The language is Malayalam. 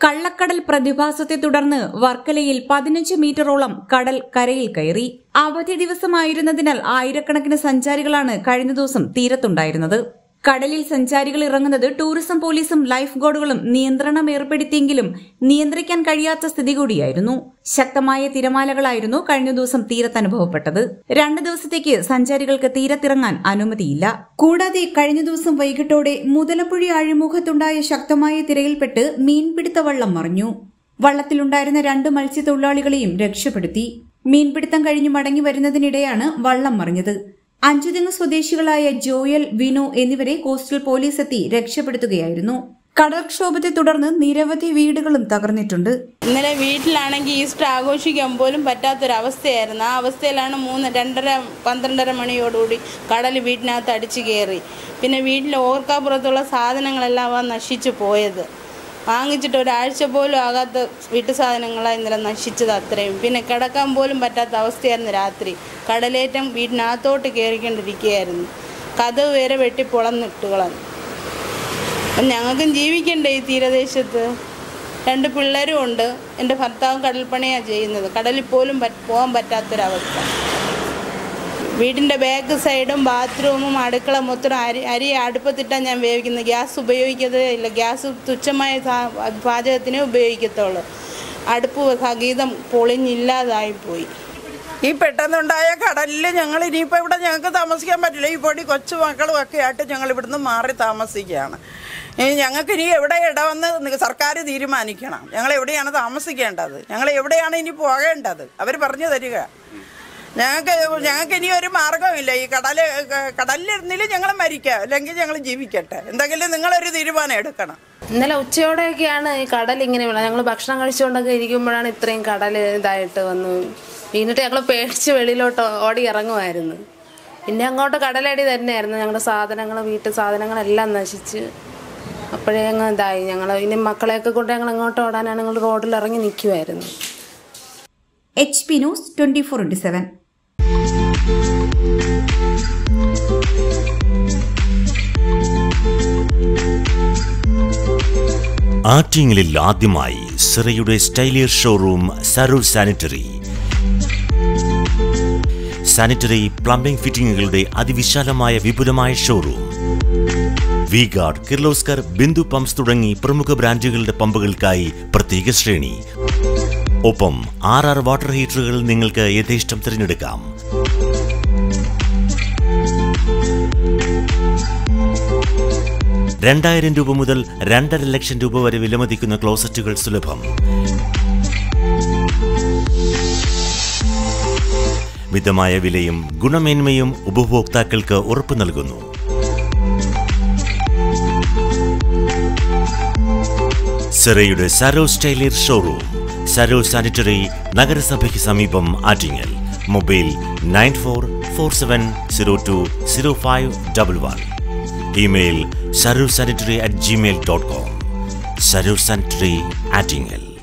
കള്ളക്കടൽ പ്രതിഭാസത്തെ തുടർന്ന് വർക്കലയിൽ 15 മീറ്ററോളം കടൽ കരയിൽ കയറി. അവധി ദിവസമായിരുന്നതിനാൽ ആയിരക്കണക്കിന് സഞ്ചാരികളാണ് കഴിഞ്ഞ ദിവസം തീരത്തുണ്ടായിരുന്നത്. കടലിൽ സഞ്ചാരികൾ ഇറങ്ങുന്നത് ടൂറിസം പോലീസും ലൈഫ് ഗാർഡുകളും നിയന്ത്രണം ഏർപ്പെടുത്തിയെങ്കിലും നിയന്ത്രിക്കാൻ കഴിയാത്ത സ്ഥിതി കൂടിയായിരുന്നു. ശക്തമായ തിരമാലകളായിരുന്നു കഴിഞ്ഞ ദിവസം തീരത്തനുഭവപ്പെട്ടത്. 2 ദിവസത്തേക്ക് സഞ്ചാരികൾക്ക് തീരത്തിറങ്ങാൻ അനുമതിയില്ല. കൂടാതെ കഴിഞ്ഞ ദിവസം വൈകിട്ടോടെ മുതലപ്പുഴി അഴിമുഖത്തുണ്ടായ ശക്തമായ തിരയിൽപ്പെട്ട് മീൻപിടുത്ത വള്ളം മറിഞ്ഞു. വള്ളത്തിലുണ്ടായിരുന്ന 2 മത്സ്യത്തൊഴിലാളികളെയും രക്ഷപ്പെടുത്തി. മീൻപിടുത്തം കഴിഞ്ഞു മടങ്ങി വരുന്നതിനിടെയാണ് വള്ളം മറിഞ്ഞത്. അഞ്ചുതെങ്ങ് സ്വദേശികളായ ജോയൽ, വിനു എന്നിവരെ കോസ്റ്റൽ പോലീസ് എത്തി രക്ഷപ്പെടുത്തുകയായിരുന്നു. കടൽക്ഷോഭത്തെ തുടർന്ന് നിരവധി വീടുകളും തകർന്നിട്ടുണ്ട്. ഇന്നലെ വീട്ടിലാണെങ്കിൽ ഈസ്റ്റർ ആഘോഷിക്കാൻ പോലും പറ്റാത്തൊരവസ്ഥയായിരുന്നു. ആ അവസ്ഥയിലാണ് 2:30-12 മണിയോടുകൂടി കടൽ വീട്ടിനകത്ത് അടിച്ചു കയറി. പിന്നെ വീട്ടിലെ ഓർക്കാപ്പുറത്തുള്ള സാധനങ്ങളെല്ലാം നശിച്ചു പോയത്. വാങ്ങിച്ചിട്ട് ഒരാഴ്ച പോലും ആകാത്ത വീട്ടു സാധനങ്ങളാണ് ഇന്നലെ നശിച്ചത് അത്രയും. പിന്നെ കിടക്കാൻ പോലും പറ്റാത്ത അവസ്ഥയായിരുന്നു രാത്രി. കടലേറ്റം വീട്ടിനകത്തോട്ട് കയറിക്കൊണ്ടിരിക്കുകയായിരുന്നു. കതവ് വരെ വെട്ടി പൊളന്നിട്ട് കളഞ്ഞു. അപ്പം ഞങ്ങൾക്കും ജീവിക്കണ്ടേ ഈ തീരദേശത്ത്. 2 പിള്ളേരും ഉണ്ട്. എൻ്റെ ഭർത്താവും കടൽപ്പണിയാണ് ചെയ്യുന്നത്. കടലിൽ പോലും പോകാൻ പറ്റാത്തൊരവസ്ഥ. വീടിൻ്റെ ബാക്ക് സൈഡും ബാത്റൂമും അടുക്കള മൊത്തം അരി അടുപ്പത്തിട്ടാണ് ഞാൻ വേവിക്കുന്നത്. ഗ്യാസ് ഉപയോഗിക്കതേ ഇല്ല. ഗ്യാസ് തുച്ഛമായ പാചകത്തിനേ ഉപയോഗിക്കത്തുള്ളൂ. അടുപ്പ് സഗീതം പൊളിഞ്ഞില്ലാതായിപ്പോയി. ഈ പെട്ടെന്നുണ്ടായ കടലിൽ ഞങ്ങൾ ഇനിയിപ്പോൾ ഇവിടെ ഞങ്ങൾക്ക് താമസിക്കാൻ പറ്റില്ല. ഈ പൊടി കൊച്ചു മക്കളും ഒക്കെ ആയിട്ട് ഞങ്ങൾ ഇവിടുന്ന് മാറി താമസിക്കുകയാണ്. ഞങ്ങൾക്ക് ഇനി എവിടെ ഇടവന്ന് സർക്കാർ തീരുമാനിക്കണം. ഞങ്ങൾ എവിടെയാണ് താമസിക്കേണ്ടത്, ഞങ്ങൾ എവിടെയാണ് ഇനി പോകേണ്ടത്, അവർ പറഞ്ഞു തരിക. ഞങ്ങൾക്ക് ഇനി ഒരു മാർഗമില്ല. ഈ കടലിലിരുന്നിലും ഞങ്ങൾ മരിക്കാം, അല്ലെങ്കിൽ ഞങ്ങൾ ജീവിക്കട്ടെ. എന്തെങ്കിലും നിങ്ങളൊരു തീരുമാനം എടുക്കണം. ഇന്നലെ ഉച്ചയോടെയൊക്കെയാണ് ഈ കടൽ ഇങ്ങനെ വീണത്. ഞങ്ങൾ ഭക്ഷണം കഴിച്ചുകൊണ്ടൊക്കെ ഇരിക്കുമ്പോഴാണ് ഇത്രയും കടൽ ഇതായിട്ട് വന്നു വീണിട്ട് ഞങ്ങൾ പേടിച്ച് വെളിയിലോട്ട് ഓടി ഇറങ്ങുമായിരുന്നു. പിന്നെ അങ്ങോട്ട് കടലടി തന്നെയായിരുന്നു. ഞങ്ങളുടെ സാധനങ്ങൾ, വീട്ടു സാധനങ്ങളെല്ലാം നശിച്ച് അപ്പോഴേ അങ്ങ് ഇതായി. ഞങ്ങൾ ഇനി മക്കളെയൊക്കെ കൊണ്ട് ഞങ്ങൾ അങ്ങോട്ട് ഓടാനാണ് ഞങ്ങൾ റോഡിൽ ഇറങ്ങി നിൽക്കുമായിരുന്നു. HP news 24/7. ആറ്റിങ്ങലിൽ ആദ്യമായി സിറയുടെ സ്റ്റൈലിയർ ഷോറൂം സരൂർ സാനിറ്ററി പ്ലംബിംഗ് ഫിറ്റിംഗുകളുടെ അതിവിശാലമായ വിപുലമായ ഷോറൂം. വി-ഗാർഡ്, കിർലോസ്കർ, ബിന്ദു പമ്പ്സ് തുടങ്ങി പ്രമുഖ ബ്രാൻഡുകളുടെ പമ്പുകൾക്കായി പ്രത്യേക ശ്രേണി. ഒപ്പം 6 വാട്ടർ ഹീറ്ററുകൾ നിങ്ങൾക്ക് യഥേഷ്ടം തിരഞ്ഞെടുക്കാം. ₹2,000 മുതൽ 2.5 ലക്ഷം വരെ വിലമതിക്കുന്ന ക്ലോസറ്റുകൾ സുലഭം. മിതമായ വിലയും ഗുണമേന്മയും ഉപഭോക്താക്കൾക്ക് ഉറപ്പു നൽകുന്നു. സിറയുടെ സരോ സ്റ്റൈലിയർ ഷോറൂം, സരോ സാനിറ്ററി, നഗരസഭയ്ക്ക് സമീപം, Attingal. Mobile 9447020511. Email sarursanitary@gmail.com. Sarur Sanitary, Attingal.